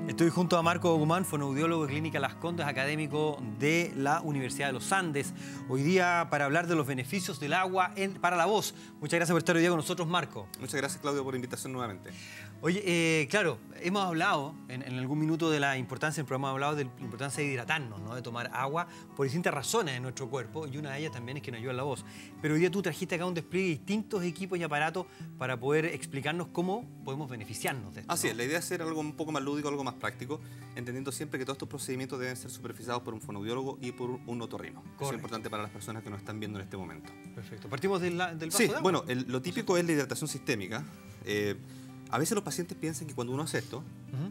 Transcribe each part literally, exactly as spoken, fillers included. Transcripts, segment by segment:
Estoy junto a Marco Guzmán, fonoaudiólogo de Clínica Las Condes, académico de la Universidad de los Andes. Hoy día para hablar de los beneficios del agua en, para la voz. Muchas gracias por estar hoy día con nosotros, Marco. Muchas gracias, Claudio, por la invitación nuevamente. Oye, eh, claro, hemos hablado en, en algún minuto de la importancia, en el programa hemos hablado de la importancia de hidratarnos, ¿no? De tomar agua por distintas razones en nuestro cuerpo, y una de ellas también es que nos ayuda en la voz. Pero hoy día tú trajiste acá un despliegue de distintos equipos y aparatos para poder explicarnos cómo podemos beneficiarnos de esto, Así ¿no? es, la idea es hacer algo un poco más lúdico, algo más práctico, entendiendo siempre que todos estos procedimientos deben ser supervisados por un fonoaudiólogo y por un otorrino. Eso es importante para las personas que nos están viendo en este momento. Perfecto. ¿Partimos del, del vaso Sí, de agua? bueno, el, lo típico es la hidratación sistémica. Eh, a veces los pacientes piensan que cuando uno hace esto,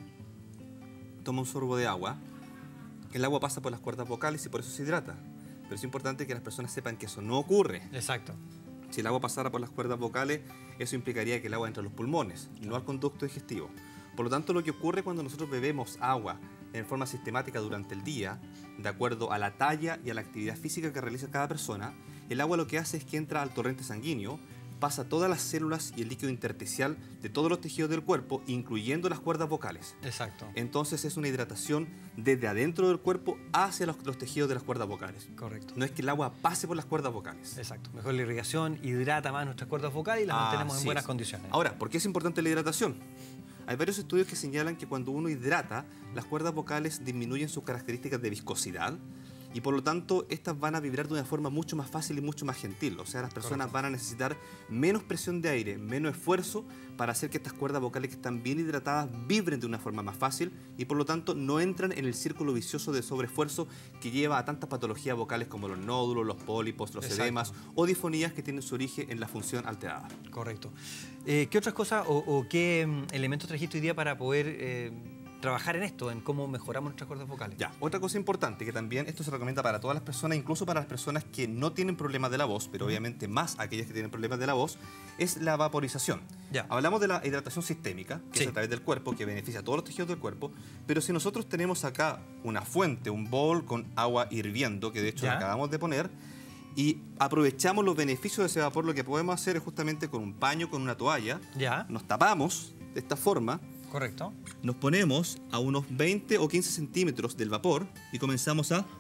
uh-huh. toma un sorbo de agua, el agua pasa por las cuerdas vocales y por eso se hidrata. Pero es importante que las personas sepan que eso no ocurre. Exacto. Si el agua pasara por las cuerdas vocales, eso implicaría que el agua entre a los pulmones, y no al conducto digestivo. Por lo tanto, lo que ocurre cuando nosotros bebemos agua en forma sistemática durante el día, de acuerdo a la talla y a la actividad física que realiza cada persona, el agua lo que hace es que entra al torrente sanguíneo, pasa todas las células y el líquido intersticial de todos los tejidos del cuerpo, incluyendo las cuerdas vocales. Exacto. Entonces es una hidratación desde adentro del cuerpo hacia los, los tejidos de las cuerdas vocales. Correcto. No es que el agua pase por las cuerdas vocales. Exacto. Mejor la irrigación, hidrata más nuestras cuerdas vocales y las mantenemos Así en buenas es. condiciones. Ahora, ¿por qué es importante la hidratación? Hay varios estudios que señalan que cuando uno hidrata, las cuerdas vocales disminuyen sus características de viscosidad y por lo tanto estas van a vibrar de una forma mucho más fácil y mucho más gentil. O sea, las personas Correcto. van a necesitar menos presión de aire, menos esfuerzo para hacer que estas cuerdas vocales que están bien hidratadas vibren de una forma más fácil y por lo tanto no entran en el círculo vicioso de sobreesfuerzo que lleva a tantas patologías vocales como los nódulos, los pólipos, los Exacto. edemas o disfonías que tienen su origen en la función alterada. Correcto. Eh, ¿Qué otras cosas o, o qué mm, elementos trajiste hoy día para poder eh, trabajar en esto, en cómo mejoramos nuestras cuerdas vocales? Ya, otra cosa importante, que también esto se recomienda para todas las personas, incluso para las personas que no tienen problemas de la voz, pero obviamente más aquellas que tienen problemas de la voz, es la vaporización. Ya. Hablamos de la hidratación sistémica, que Sí. es a través del cuerpo, que beneficia a todos los tejidos del cuerpo, pero si nosotros tenemos acá una fuente, un bol con agua hirviendo, que de hecho Ya. la acabamos de poner, y aprovechamos los beneficios de ese vapor, lo que podemos hacer es justamente con un paño, con una toalla, Ya. nos tapamos de esta forma, Correcto. nos ponemos a unos veinte o quince centímetros del vapor y comenzamos a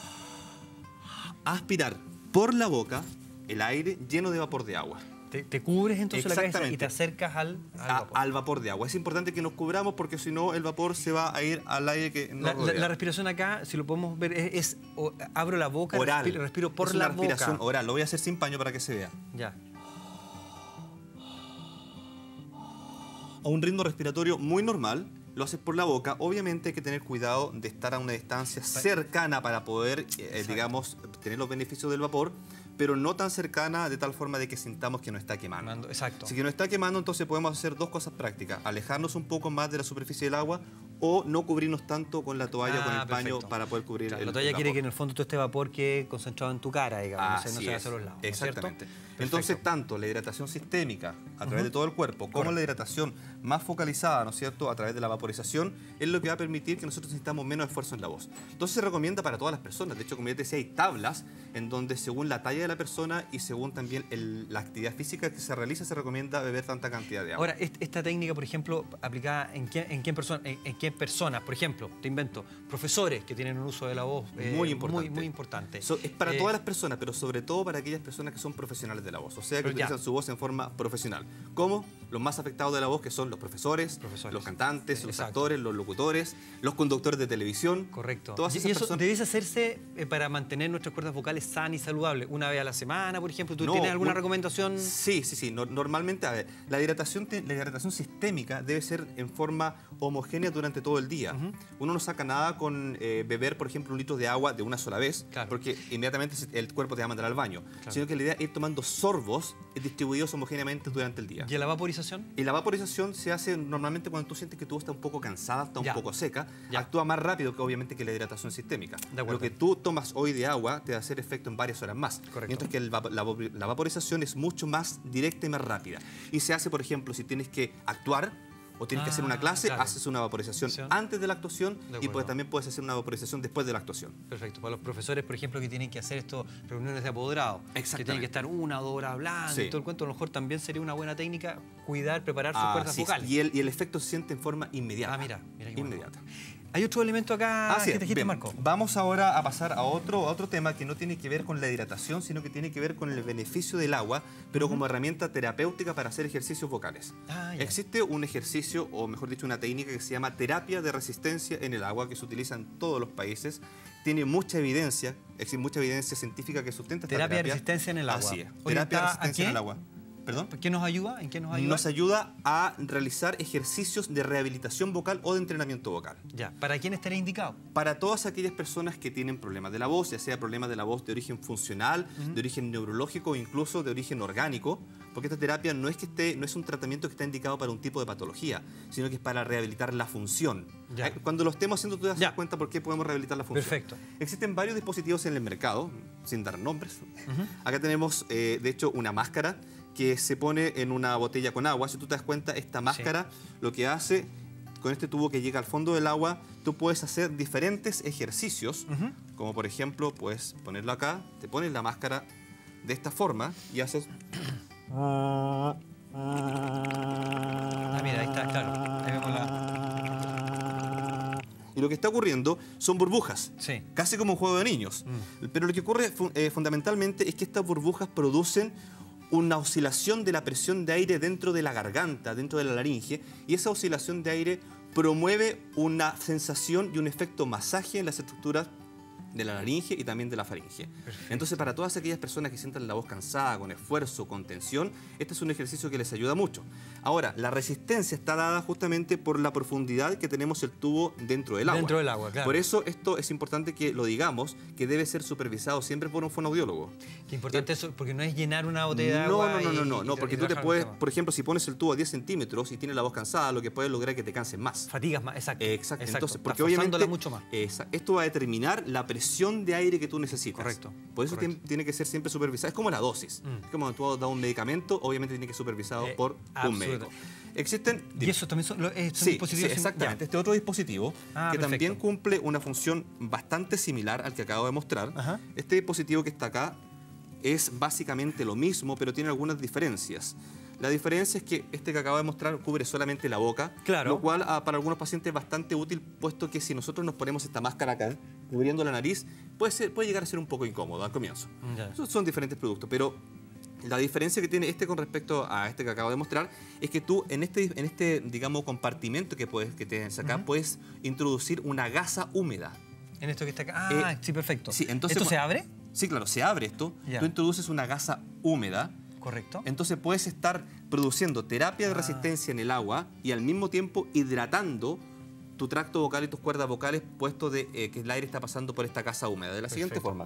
aspirar por la boca el aire lleno de vapor de agua. Te, te cubres entonces la cabeza y Exactamente. te acercas al, al A- vapor. al vapor de agua. Es importante que nos cubramos porque si no el vapor se va a ir al aire que nos La, la- rodea. la respiración acá, si lo podemos ver, es, es o, abro la boca, Oral. respiro, respiro por es la una respiración boca. oral. Lo voy a hacer sin paño para que se vea. Ya. A un ritmo respiratorio muy normal, lo haces por la boca. Obviamente hay que tener cuidado de estar a una distancia cercana para poder, eh, digamos, tener los beneficios del vapor, pero no tan cercana de tal forma de que sintamos que nos está quemando. Mando- Exacto. Si que nos está quemando, entonces podemos hacer dos cosas prácticas. Alejarnos un poco más de la superficie del agua o no cubrirnos tanto con la toalla, Ah, con el paño, perfecto. para poder cubrir Claro, el la toalla el quiere vapor. que en el fondo todo este vapor quede concentrado en tu cara, digamos, no se, no Así se va es. hacia los lados. ¿no es cierto? Exactamente. Perfecto. Entonces, tanto la hidratación sistémica a través Ujú. de todo el cuerpo, como Correcto. la hidratación más focalizada, ¿no es cierto?, a través de la vaporización, es lo que va a permitir que nosotros necesitamos menos esfuerzo en la voz. Entonces se recomienda para todas las personas. De hecho, como ya te decía, hay tablas en donde según la talla de la persona y según también el- la actividad física que se realiza, se recomienda beber tanta cantidad de agua. Ahora, est- esta técnica, por ejemplo, aplicada en qué, en qué, persona, en, en qué personas, por ejemplo, te invento, profesores que tienen un uso de la voz eh, Muy importante. Muy, muy importante. So- es para Eh, todas las personas, pero sobre todo para aquellas personas que son profesionales de la voz, o sea, que Pero ya. utilizan su voz en forma profesional. Como los más afectados de la voz, que son los profesores, Profesores. los cantantes, los Exacto. actores, los locutores, los conductores de televisión. Correcto. Todas y esas eso personas. debiese hacerse eh, para mantener nuestras cuerdas vocales sanas y saludables. Una vez a la semana, por ejemplo. ¿Tú No, tienes alguna no- recomendación? Sí, sí, sí. No- normalmente, a ver, la hidratación, te- la hidratación sistémica debe ser en forma homogénea durante todo el día. Ujú. Uno no saca nada con eh, beber, por ejemplo, un litro de agua de una sola vez, Claro. porque inmediatamente se- el cuerpo te va a mandar al baño. Claro. Sino que la idea es ir tomando sorbos distribuidos homogéneamente durante el día. ¿Y la vaporización? Y la vaporización se hace normalmente cuando tú sientes que tu voz está un poco cansada, está un Ya. poco seca. Ya. Actúa más rápido que obviamente que la hidratación sistémica. De acuerdo. Lo que tú tomas hoy de agua te va a hacer efecto en varias horas más. Correcto. Mientras que el vap- la, vap- la vaporización es mucho más directa y más rápida. Y se hace, por ejemplo, si tienes que actuar, o tienes Ah, que hacer una clase, claro. haces una vaporización Acción. antes de la actuación y acuerdo. pues también puedes hacer una vaporización después de la actuación. Perfecto. Para los profesores, por ejemplo, que tienen que hacer estos reuniones de apoderado, que Exactamente. tienen que estar una o dos horas hablando Sí. y todo el cuento, a lo mejor también sería una buena técnica cuidar, preparar sus cuerdas Así es. vocales. Y el, y el efecto se siente en forma inmediata. Ah, mira, mira qué bueno. Inmediata. Hay otro elemento acá Así que es. te dijiste, Bien, Marco. Vamos ahora a pasar a otro, a otro tema que no tiene que ver con la hidratación, sino que tiene que ver con el beneficio del agua, pero como herramienta terapéutica para hacer ejercicios vocales. Ah, ya. Existe un ejercicio, o mejor dicho, una técnica que se llama terapia de resistencia en el agua, que se utiliza en todos los países. Tiene mucha evidencia, existe mucha evidencia científica que sustenta esta Terapia de terapia. resistencia en el agua. Así es. Orientada Terapia de ¿a resistencia qué? en el agua. ¿Perdón? ¿Qué nos ayuda? ¿En qué nos ayuda? Nos ayuda a realizar ejercicios de rehabilitación vocal o de entrenamiento vocal. Ya. ¿Para quién estaría indicado? Para todas aquellas personas que tienen problemas de la voz, ya sea problemas de la voz de origen funcional, de origen neurológico o incluso de origen orgánico, porque esta terapia no es, que esté, no es un tratamiento que está indicado para un tipo de patología, sino que es para rehabilitar la función. Ya. Eh, Cuando lo estemos haciendo, tú te das Ya. cuenta por qué podemos rehabilitar la función. Perfecto. Existen varios dispositivos en el mercado, sin dar nombres. Acá tenemos, eh, de hecho, una máscara que se pone en una botella con agua. Si tú te das cuenta, esta máscara lo que hace, con este tubo que llega al fondo del agua, tú puedes hacer diferentes ejercicios, como por ejemplo, puedes ponerlo acá, te pones la máscara de esta forma y haces... Ah, mira, ahí está, claro. Ahí vemos la... Y lo que está ocurriendo son burbujas, Sí. casi como un juego de niños. Pero lo que ocurre fu- eh, fundamentalmente es que estas burbujas producen una oscilación de la presión de aire dentro de la garganta, dentro de la laringe, y esa oscilación de aire promueve una sensación y un efecto masaje en las estructuras de la laringe y también de la faringe. Perfecto. Entonces, para todas aquellas personas que sientan la voz cansada, con esfuerzo, con tensión, este es un ejercicio que les ayuda mucho. Ahora, la resistencia está dada justamente por la profundidad que tenemos el tubo dentro del agua. Dentro del agua, claro. Por eso esto es importante que lo digamos, que debe ser supervisado siempre por un fonoaudiólogo. Qué importante eso, porque no es llenar una botella de No, agua. no, no, no, y- no, y no, tra- porque y tú te trabajar puedes, el tema. por ejemplo, si pones el tubo a diez centímetros y tienes la voz cansada, lo que puedes lograr es que te canses más. Fatigas más, exacto. Exacto. Entonces, Estás porque forzándola obviamente mucho más. esa- esto va a determinar la presión de aire que tú necesitas. Correcto, Por eso correcto. tien- tiene que ser siempre supervisado. Es como la dosis. Mm. Es como cuando tú das un medicamento, obviamente tiene que ser supervisado Eh, por un absoluta. médico. Existen Y eso también son, lo- eh, son Sí, sí, dispositivos... sim- exactamente. Este otro dispositivo Ah, que también perfecto. cumple una función bastante similar al que acabo de mostrar. Ajá. Este dispositivo que está acá es básicamente lo mismo, pero tiene algunas diferencias. La diferencia es que este que acabo de mostrar cubre solamente la boca, Claro. lo cual ah, para algunos pacientes es bastante útil, puesto que si nosotros nos ponemos esta máscara acá, cubriendo la nariz, puede, ser, puede llegar a ser un poco incómodo al comienzo. Ya. Esos son diferentes productos, pero la diferencia que tiene este con respecto a este que acabo de mostrar es que tú en este, en este digamos, compartimento que, puedes, que tienes acá, Ujú. puedes introducir una gasa húmeda. En esto que está acá. Ah, Eh, sí, perfecto. sí, entonces ¿Esto cu- se abre? Sí, claro, se abre esto, Ya. tú introduces una gasa húmeda, Correcto. entonces puedes estar produciendo terapia de Ah. resistencia en el agua y al mismo tiempo hidratando tu tracto vocal y tus cuerdas vocales, puesto de eh, que el aire está pasando por esta gasa húmeda. De la siguiente Perfecto.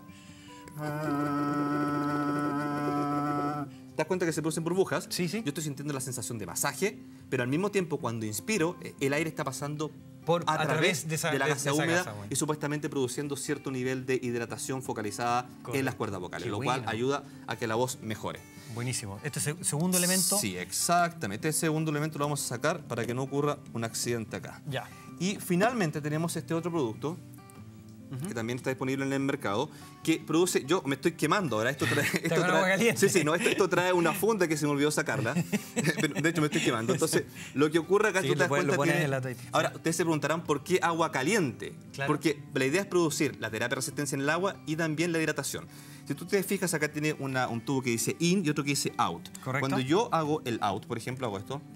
forma. ¿Te das cuenta que se producen burbujas? Sí, sí. Yo estoy sintiendo la sensación de masaje, pero al mismo tiempo cuando inspiro, eh, el aire está pasando Por- a, a través través de esa- la de- gasa de esa húmeda gasa, bueno. y supuestamente produciendo cierto nivel de hidratación focalizada Correcto. en las cuerdas vocales, Qué lo cual bueno. ayuda a que la voz mejore. Buenísimo. Este se- segundo elemento. Sí, exactamente. Este segundo elemento lo vamos a sacar para que no ocurra un accidente acá. Ya. Y finalmente tenemos este otro producto que también está disponible en el mercado, que produce... Yo me estoy quemando ahora. Esto trae... Esto con agua trae caliente. sí, sí, no, esto, esto trae una funda que se me olvidó sacarla. Pero, de hecho, me estoy quemando. Entonces, lo que ocurre acá, Sí, tú te lo das pones- cuenta... lo pones tiene- en la taita. Ahora, ustedes se preguntarán por qué agua caliente. Claro. Porque la idea es producir la terapia de resistencia en el agua y también la hidratación. Si tú te fijas, acá tiene una- un tubo que dice in y otro que dice out. Correcto. Cuando yo hago el out, por ejemplo, hago esto...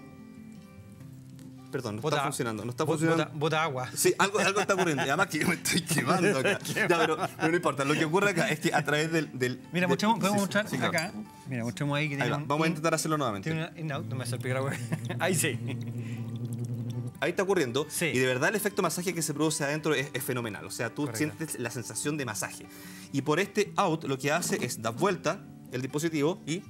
Perdón, no Bota- está funcionando. No está bota- funcionando. Bota, bota agua. Sí, algo, algo está ocurriendo. Y además que yo me estoy quemando acá. Ya, pero, pero no importa. Lo que ocurre acá es que a través del... del Mira, del- mostremos, podemos sí, mostrar sí, claro. acá. Mira, mostremos ahí que Ahí tiene va. un- Vamos a un- intentar hacerlo nuevamente. Tiene una in-out, no me salpica la hueá. Ahí sí. Ahí está ocurriendo. Sí. Y de verdad el efecto masaje que se produce adentro es, es fenomenal. O sea, tú Correcto. sientes la sensación de masaje. Y por este out lo que hace es dar vuelta el dispositivo y...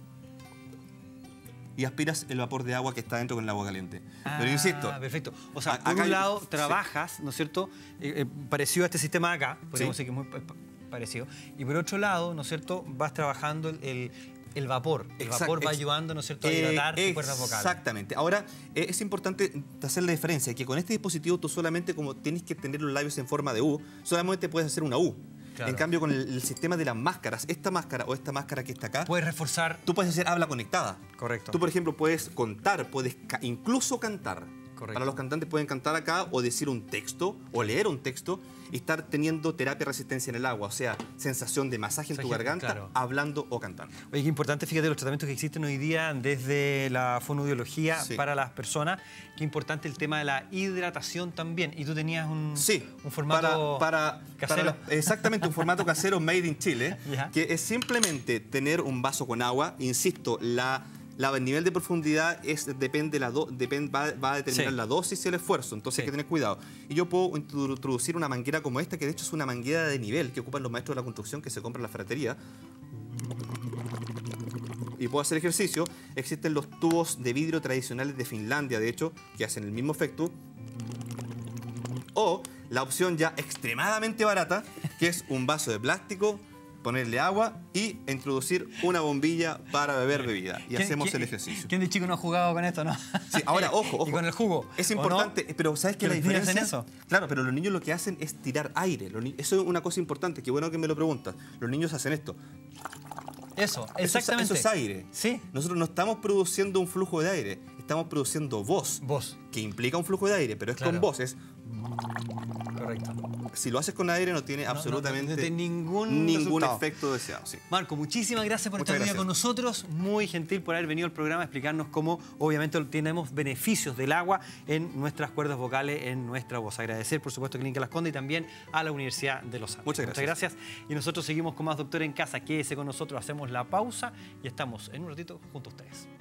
y aspiras el vapor de agua que está dentro con el agua caliente. Pero insisto... Ah, perfecto. O sea, a- por acá un hay- lado sí. trabajas, ¿no es cierto? Eh, eh, parecido a este sistema de acá, podríamos Sí. decir que es muy pa- pa- parecido. Y por otro lado, ¿no es cierto? Vas trabajando el, el- El vapor. El Exact- vapor va ex- ayudando, ¿no es cierto?, a eh, hidratar tus cuerdas vocales. Exactamente. Ahora, eh, es importante hacer la diferencia, que con este dispositivo tú solamente, como tienes que tener los labios en forma de U, solamente puedes hacer una U. Claro. En cambio, con el, el sistema de las máscaras, esta máscara o esta máscara que está acá, Puedes reforzar. tú puedes hacer habla conectada. Correcto. Tú, por ejemplo, puedes contar, puedes ca- incluso cantar. Correcto. Para los cantantes pueden cantar acá o decir un texto o leer un texto y estar teniendo terapia de resistencia en el agua, o sea, sensación de masaje en tu Masaje, garganta, claro. hablando o cantando. Oye, qué importante, fíjate los tratamientos que existen hoy día desde la fonoaudiología Sí. para las personas. Qué importante el tema de la hidratación también. Y tú tenías un, Sí, un formato para, para, casero. para la- exactamente, un formato casero made in Chile, Ya. que es simplemente tener un vaso con agua. Insisto, la, la, el nivel de profundidad es, depende la do- depende, va, va a determinar Sí. la dosis y el esfuerzo, entonces Sí. hay que tener cuidado. Y yo puedo introdu- introducir una manguera como esta, que de hecho es una manguera de nivel que ocupan los maestros de la construcción que se compran en la ferretería. Y puedo hacer ejercicio. Existen los tubos de vidrio tradicionales de Finlandia, de hecho, que hacen el mismo efecto. O la opción ya extremadamente barata, que es un vaso de plástico, ponerle agua y introducir una bombilla para beber bebida. Y ¿Quién- hacemos quién- el ejercicio. ¿Quién de chico no ha jugado con esto, no? Sí, ahora, ojo, ojo. Y con el jugo. Es ¿o no? importante, pero ¿sabes qué? ¿Que La los niños diferencia hacen eso? Claro, pero los niños lo que hacen es tirar aire. Los ni- Eso es una cosa importante, qué bueno que me lo preguntas. Los niños hacen esto. Eso, Eso es- exactamente. Eso es aire. Sí. Nosotros no estamos produciendo un flujo de aire, estamos produciendo voz. Voz. Que implica un flujo de aire, pero es Claro. con voz. Es, Correcto. si lo haces con aire no tiene no, absolutamente no tiene ningún ningún resultado. efecto deseado. Sí. Marco, muchísimas gracias por Muchas estar hoy día gracias. con nosotros. Muy gentil por haber venido al programa a explicarnos cómo, obviamente, tenemos beneficios del agua en nuestras cuerdas vocales, en nuestra voz. Agradecer, por supuesto, a Clínica Las Condes y también a la Universidad de Los Andes. Muchas gracias. Muchas gracias. Y nosotros seguimos con más Doctor en Casa. Quédese con nosotros, hacemos la pausa y estamos en un ratito junto a ustedes.